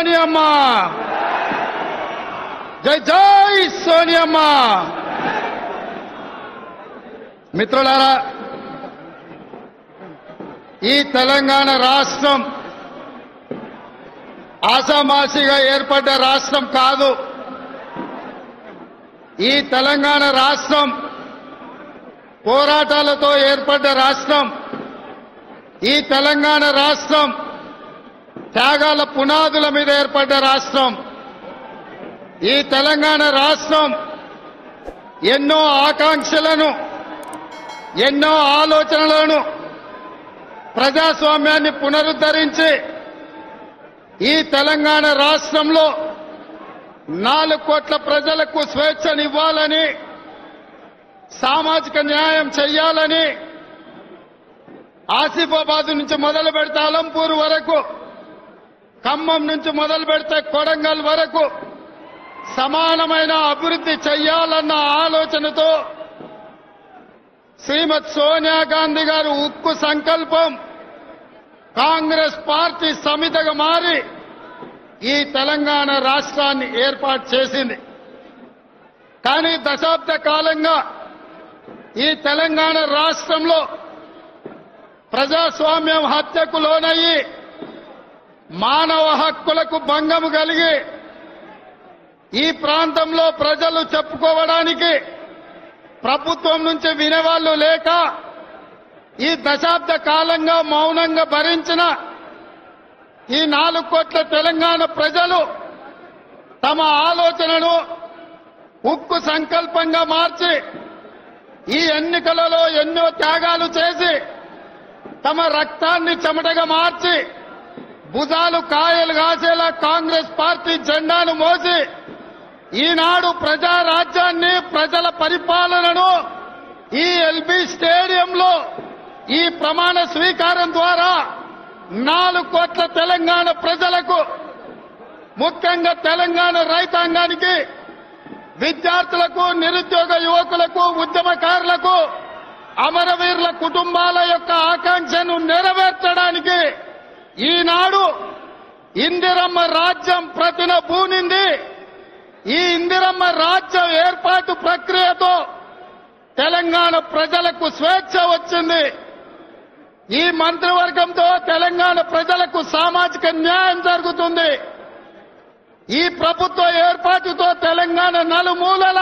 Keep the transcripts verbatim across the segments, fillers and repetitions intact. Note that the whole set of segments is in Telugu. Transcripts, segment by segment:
సోనియమ్మ జై జై సోనియమ్మ మిత్రులారా ఈ తెలంగాణ రాష్ట్రం ఆసామాసిగా ఏర్పడ్డ రాష్ట్రం కాదు ఈ తెలంగాణ రాష్ట్రం పోరాటాలతో ఏర్పడ్డ రాష్ట్రం ఈ తెలంగాణ రాష్ట్రం త్యాగాల పునాదుల మీద ఏర్పడ్డ రాష్ట్రం ఈ తెలంగాణ రాష్ట్రం ఎన్నో ఆకాంక్షలను ఎన్నో ఆలోచనలను ప్రజాస్వామ్యాన్ని పునరుద్ధరించి ఈ తెలంగాణ రాష్ట్రంలో నాలుగు కోట్ల ప్రజలకు స్వేచ్ఛనివ్వాలని సామాజిక న్యాయం చేయాలని ఆసిఫాబాద్ నుంచి మొదలు పెడితే అలంపూర్ వరకు ఖమ్మం నుంచి మొదలు పెడితే కొడంగల్ వరకు సమానమైన అభివృద్ధి చేయాలన్న ఆలోచనతో శ్రీమతి సోనియా గాంధీ గారు ఉక్కు సంకల్పం కాంగ్రెస్ పార్టీ సమితిగా మారి ఈ తెలంగాణ రాష్ట్రాన్ని ఏర్పాటు చేసింది. కానీ దశాబ్ద కాలంగా ఈ తెలంగాణ రాష్ట్రంలో ప్రజాస్వామ్యం హత్యకు లోనయ్యి మానవ హక్కులకు భంగం కలిగి ఈ ప్రాంతంలో ప్రజలు చెప్పుకోవడానికి ప్రభుత్వం నుంచి వినేవాళ్లు లేక ఈ దశాబ్ద కాలంగా మౌనంగా భరించిన ఈ నాలుగు కోట్ల తెలంగాణ ప్రజలు తమ ఆలోచనను ఉక్కు సంకల్పంగా మార్చి ఈ ఎన్నికలలో ఎన్నో త్యాగాలు చేసి తమ రక్తాన్ని చెమటగా మార్చి భుజాలు కాయలు కాసేలా కాంగ్రెస్ పార్టీ జెండాను మోసి ఈనాడు ప్రజా రాజ్యాన్ని ప్రజల పరిపాలనను ఈ ఎల్బీ స్టేడియంలో ఈ ప్రమాణ స్వీకారం ద్వారా నాలుగు కోట్ల తెలంగాణ ప్రజలకు ముఖ్యంగా తెలంగాణ రైతాంగానికి విద్యార్థులకు నిరుద్యోగ యువకులకు ఉద్యమకారులకు అమరవీరుల కుటుంబాల యొక్క ఆకాంక్షను నెరవేర్చడానికి ఈనాడు ఇందిరమ్మ రాజ్యం ప్రతిన పూనింది. ఈ ఇందిరమ్మ రాజ్యం ఏర్పాటు ప్రక్రియతో తెలంగాణ ప్రజలకు స్వేచ్ఛ వచ్చింది. ఈ మంత్రివర్గంతో తెలంగాణ ప్రజలకు సామాజిక న్యాయం జరుగుతుంది. ఈ ప్రభుత్వ ఏర్పాటుతో తెలంగాణ నలుమూలల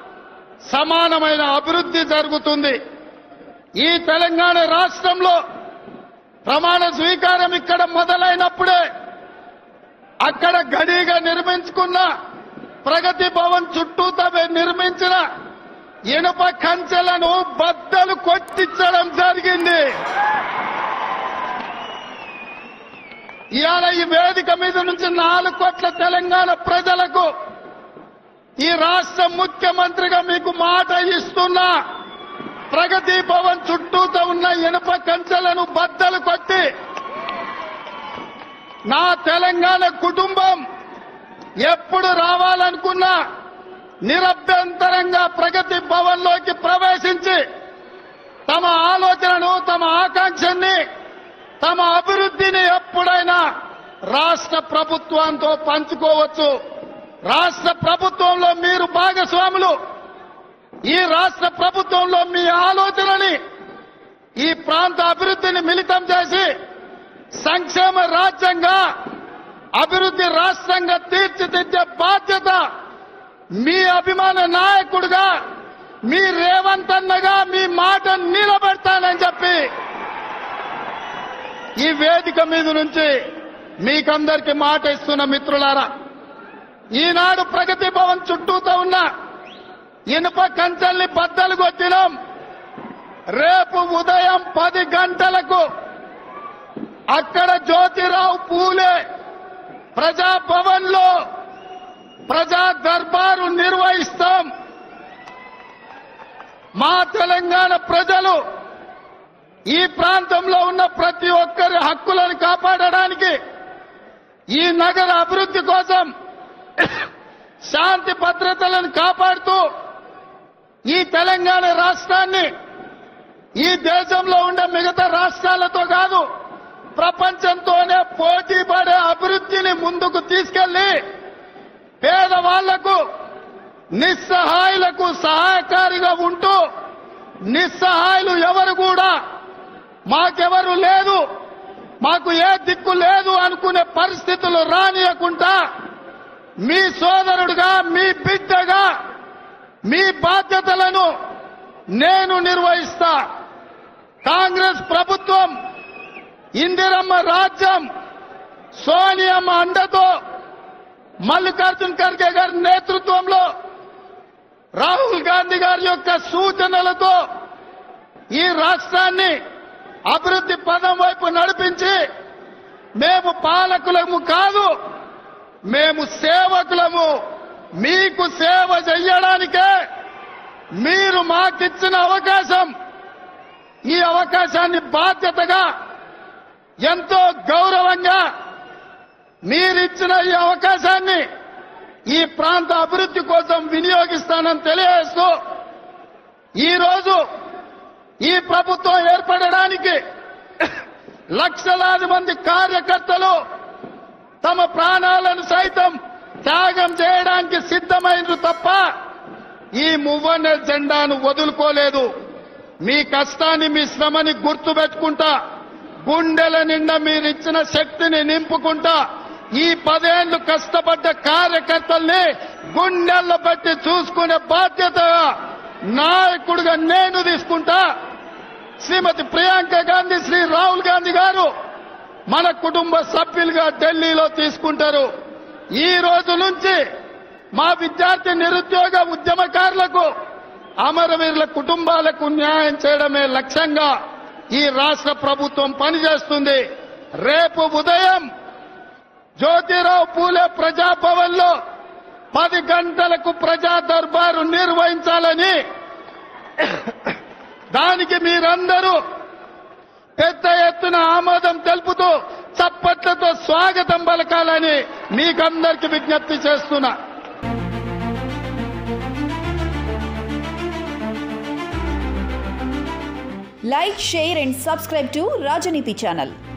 సమానమైన అభివృద్ధి జరుగుతుంది. ఈ తెలంగాణ రాష్ట్రంలో ప్రమాణ స్వీకారం ఇక్కడ మొదలైనప్పుడే అక్కడ గడిగా నిర్మించుకున్న ప్రగతి భవన్ చుట్టూ తమ నిర్మించిన ఇనుప కంచెలను బద్దలు కొట్టించడం జరిగింది. ఇవాళ ఈ వేదిక మీద నుంచి నాలుగు కోట్ల తెలంగాణ ప్రజలకు ఈ రాష్ట్ర ముఖ్యమంత్రిగా మీకు మాట ఇస్తున్నా, ప్రగతి భవన్ చుట్టూతో ఉన్న ఇనుప కంచెలను బద్దలు కొట్టి నా తెలంగాణ కుటుంబం ఎప్పుడు రావాలనుకున్నా నిరభ్యంతరంగా ప్రగతి భవన్లోకి ప్రవేశించి తమ ఆలోచనను తమ ఆకాంక్షని తమ అభివృద్ధిని ఎప్పుడైనా రాష్ట్ర ప్రభుత్వంతో పంచుకోవచ్చు. రాష్ట్ర ప్రభుత్వంలో మీరు భాగస్వాములు. ఈ రాష్ట్ర ప్రభుత్వంలో మీ ఆలోచనని ఈ ప్రాంత అభివృద్ధిని మిళితం చేసి సంక్షేమ రాజ్యంగా అభివృద్ధి రాష్ట్రంగా తీర్చిదిద్దే బాధ్యత మీ అభిమాన నాయకుడిగా మీ రేవంత్ అన్నగా మీ మాట నిలబెడతానని చెప్పి ఈ వేదిక మీద నుంచి మీకందరికీ మాట ఇస్తున్న మిత్రులారా, ఈనాడు ప్రగతి భవన్ చుట్టూతో ఉన్న ఇనుప కంచెల్ని బద్దలు కొట్టినాం. రేపు ఉదయం పది గంటలకు అక్కడ జ్యోతిరావు పూలే ప్రజాభవన్ లో ప్రజా దర్బారు నిర్వహిస్తాం. మా తెలంగాణ ప్రజలు ఈ ప్రాంతంలో ఉన్న ప్రతి ఒక్కరి హక్కులను కాపాడడానికి, ఈ నగర అభివృద్ధి కోసం శాంతి భద్రతలను కాపాడుతూ ఈ తెలంగాణ రాష్ట్రాన్ని ఈ దేశంలో ఉండే మిగతా రాష్ట్రాలతో కాదు ప్రపంచంతోనే పోటీ పడే అభివృద్ధిని ముందుకు తీసుకెళ్తాం. వాళ్లకు నిస్సహాయులకు సహాయకారిగా ఉంటూ నిస్సహాయులు ఎవరు కూడా మాకెవరు లేదు, మాకు ఏ దిక్కు లేదు అనుకునే పరిస్థితులు రానియకుండా మీ సోదరుడుగా, మీ బిడ్డగా మీ బాధ్యతలను నేను నిర్వహిస్తా. కాంగ్రెస్ ప్రభుత్వం, ఇందిరమ్మ రాజ్యం, సోనియమ్మ అండతో, మల్లికార్జున్ ఖర్గే గారి నేతృత్వంలో, రాహుల్ గాంధీ గారి యొక్క సూచనలతో ఈ రాష్ట్రాన్ని అభివృద్ధి పదం వైపు నడిపించి మేము పాలకులము కాదు, మేము సేవకులము. మీకు సేవ చేయడానికే మీరు మాకిచ్చిన అవకాశం. ఈ అవకాశాన్ని బాధ్యతగా, ఎంతో గౌరవంగా మీరిచ్చిన ఈ అవకాశాన్ని ఈ ప్రాంత అభివృద్ధి కోసం వినియోగిస్తానని తెలియజేస్తూ ఈరోజు ఈ ప్రభుత్వం ఏర్పడడానికి లక్షలాది మంది కార్యకర్తలు తమ ప్రాణాలను సైతం త్యాగం చేయడానికి సిద్ధమైనరు తప్ప ఈ మువ్వన్నె జెండాను వదులుకోలేదు. మీ కష్టాన్ని, మీ శ్రమని గుర్తుపెట్టుకుంటా, గుండెల నిండా మీరిచ్చిన శక్తిని నింపుకుంటా ఈ పదేళ్లు కష్టపడ్డ కార్యకర్తల్ని గుండెల్లో బట్టి చూసుకునే బాధ్యత నాయకుడిగా నేను తీసుకుంటా. శ్రీమతి ప్రియాంక గాంధీ, శ్రీ రాహుల్ గాంధీ గారు మన కుటుంబ సభ్యులుగా ఢిల్లీలో తీసుకుంటారు. ఈ రోజు నుంచి మా విద్యార్థి, నిరుద్యోగ, ఉద్యమకారులకు, అమరవీరుల కుటుంబాలకు న్యాయం చేయడమే లక్ష్యంగా ఈ రాష్ట్ర ప్రభుత్వం పనిచేస్తుంది. రేపు ఉదయం జ్యోతిరావు పూలే ప్రజాభవన్ లో పది గంటలకు ప్రజా దర్బారు నిర్వహించాలని, దానికి మీరందరూ పెద్ద ఎత్తున ఆమోదం తెలుపుతూ చప్పట్లతో స్వాగతం పలకాలని మీకందరికీ విజ్ఞప్తి చేస్తున్నా. Like, share and subscribe to Rajaniti channel.